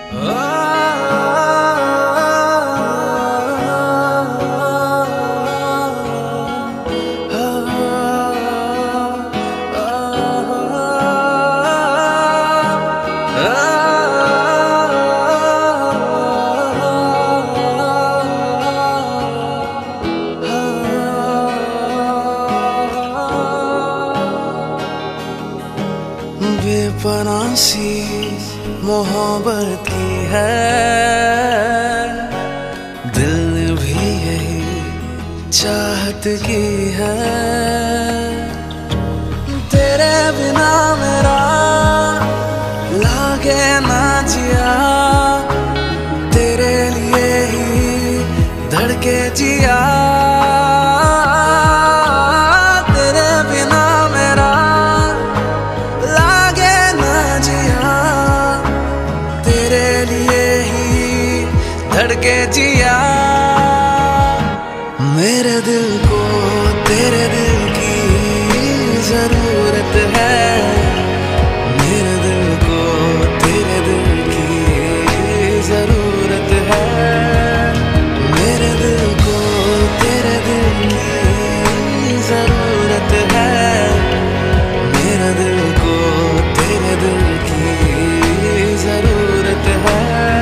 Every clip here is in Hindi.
बेपनाह सी मोहब्बत की है, दिल ने भी यही चाहत की है। तेरे बिना मेरा लागे ना जिया, तेरे लिए ही धड़के जिया। तेरे बिना मेरा लागे ना जिया, तेरे लिए ही धड़के जिया। मेरे दिल को तेरे दिल की जरूरत है, मेरे दिल को तेरे दिल की जरूरत है। मेरे दिल को तेरे दिल की जरूरत है, मेरे दिल को तेरे दिल की जरूरत है।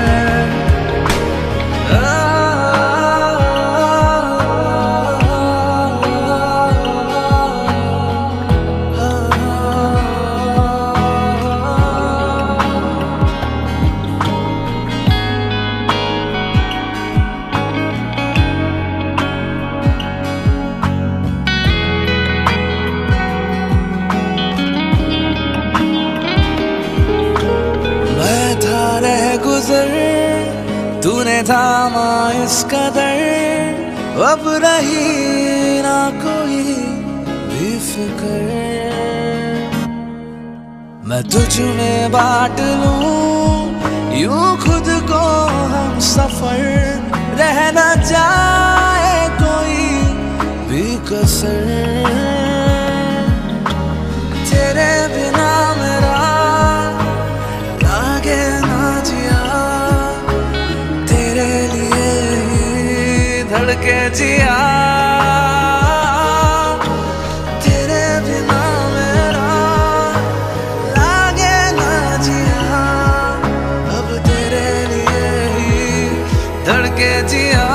गुजर तूने थामा इस कदर, अब रही ना कोई भी फिक्र। मैं तुझ में बांट लूं यूं खुद को हम सफर, रह न जाए कोई भी कसर। तेरे बिना मेरा लागे ना जिया, तेरे लिए ही धड़के जिया। तेरे बिना मेरा लागे ना जिया, अब तेरे लिए ही धड़के जिया।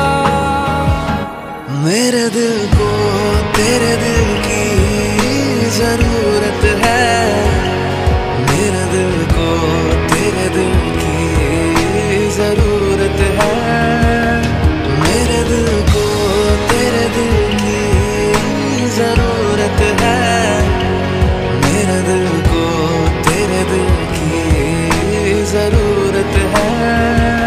मेरे दिल को तेरे दिल की जरूरत है, मेरे दिल को तेरे दिल की जरूरत है। मेरे दिल को तेरे दिल की जरूरत है, मेरे दिल को तेरे दिल की जरूरत है।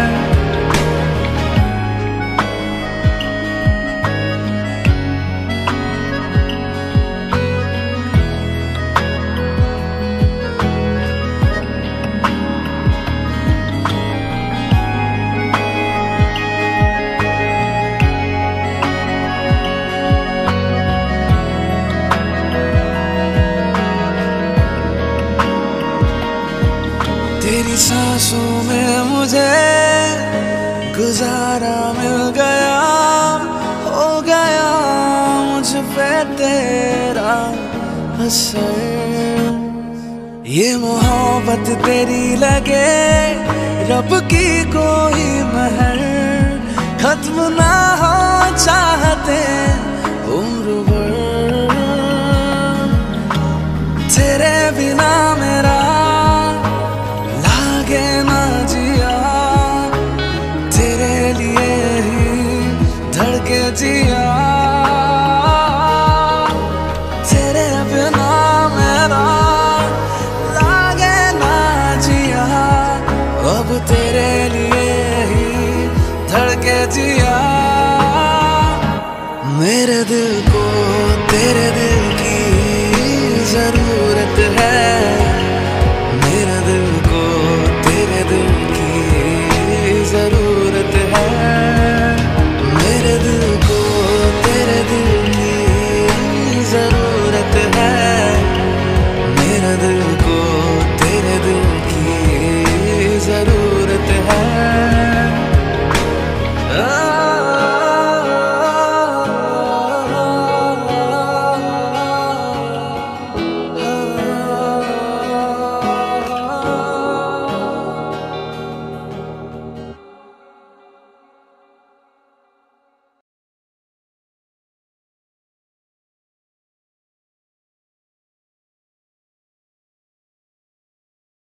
तेरी सांसों में मुझे गुजारा मिल गया, हो गया मुझ पे तेरा असर। ये मोहब्बत तेरी लगे रब की कोई महर, खत्म ना हो चाहते उम्र भर। तेरे बिना मेरा लागे ना जिया, तेरे लिए ही धड़के जिया। तेरे बिना मेरा लागे ना जिया, अब तेरे लिए ही धड़के जिया। मेरे दिल